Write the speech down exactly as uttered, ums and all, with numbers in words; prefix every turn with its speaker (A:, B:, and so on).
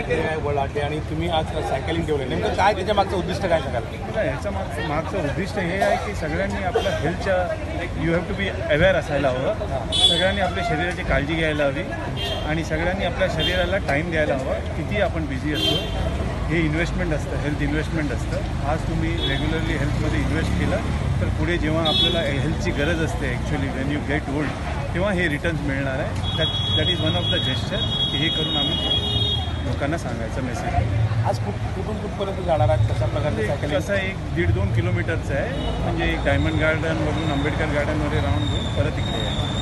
A: अड्डे आहे, वळ अड्डे, आणि तुम्ही आज सायकलिंग ठेवलं, नेमकं काय त्याच्या मागचं उद्दिष्ट काय सांगाल?
B: ह्याचं मागचं मागचं उद्दिष्ट हे आहे की सगळ्यांनी आपल्या हेल्थच्या you have to be aware असायला हवं. सगळ्यांनी आपल्या शरीराची काळजी घ्यायला हवी आणि सगळ्यांनी आपल्या शरीराला टाईम द्यायला हवा. किती आपण बिझी असतो, हे इन्व्हेस्टमेंट असतं, हेल्थ इन्व्हेस्टमेंट असतं. आज तुम्ही रेग्युलरली हेल्थमध्ये इन्व्हेस्ट केलं तर पुढे जेव्हा आपल्याला हेल्थची गरज असते actually when you get old, तेव्हा हे रिटर्न्स मिळणार आहे. That that is one of the gesture की हे करून आम्ही लोकांना सांगायचं मेसेज.
A: आज कुठ कुठून कुठपर्यंत जाणार आहे, कशा प्रकारचे सायकलिंग?
B: कसं एक दीड दोन किलोमीटरचं आहे, म्हणजे एक डायमंड गार्डनवरून आंबेडकर गार्डनमध्ये राऊंड घेऊन परत इकडे आहे.